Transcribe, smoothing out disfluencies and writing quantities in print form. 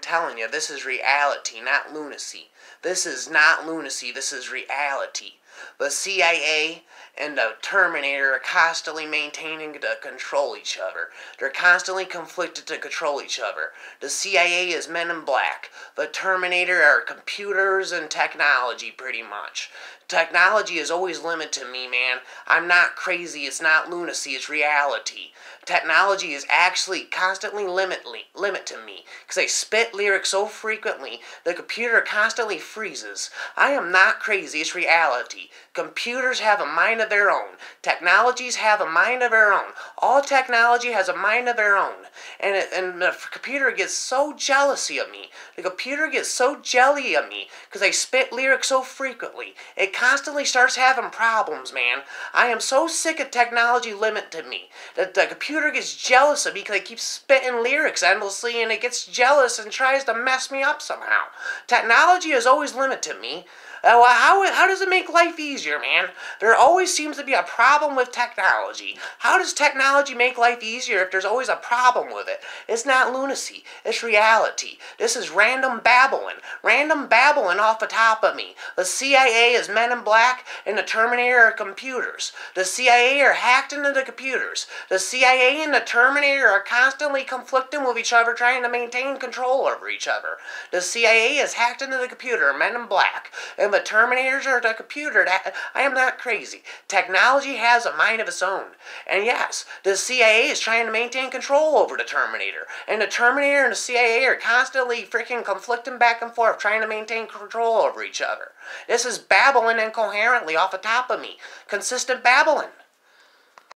telling you, this is reality, not lunacy. This is not lunacy, this is reality. The CIA and the Terminator are constantly maintaining to control each other. They're constantly conflicted to control each other. The CIA is Men in Black. The Terminator are computers and technology, pretty much. Technology is always limited to me, man. I'm not crazy, it's not lunacy, it's reality. Technology is actually constantly limit to me, because I spit lyrics so frequently, the computer constantly freezes. I am not crazy, it's reality. Computers have a mind of their own. Technologies have a mind of their own. All technology has a mind of their own. And the computer gets so jealousy of me. The computer gets so jelly of me, because I spit lyrics so frequently. It constantly starts having problems, man. I am so sick of technology limit to me that the computer gets jealous of me because I keep spitting lyrics endlessly, and it gets jealous and tries to mess me up somehow. Technology is always limit to me. How does it make life easier, man? There always seems to be a problem with technology. How does technology make life easier if there's always a problem with it? It's not lunacy. It's reality. This is random babbling. Random babbling off the top of me. The CIA is Men in Black, and the Terminator are computers. The CIA are hacked into the computers. The CIA and the Terminator are constantly conflicting with each other, trying to maintain control over each other. The CIA is hacked into the computer, Men in Black, and the Terminators are the computer. I am not crazy. Technology has a mind of its own. And yes, the CIA is trying to maintain control over the Terminator. And the Terminator and the CIA are constantly freaking conflicting back and forth, trying to maintain control over each other. This is babbling incoherently off the top of me. Consistent babbling.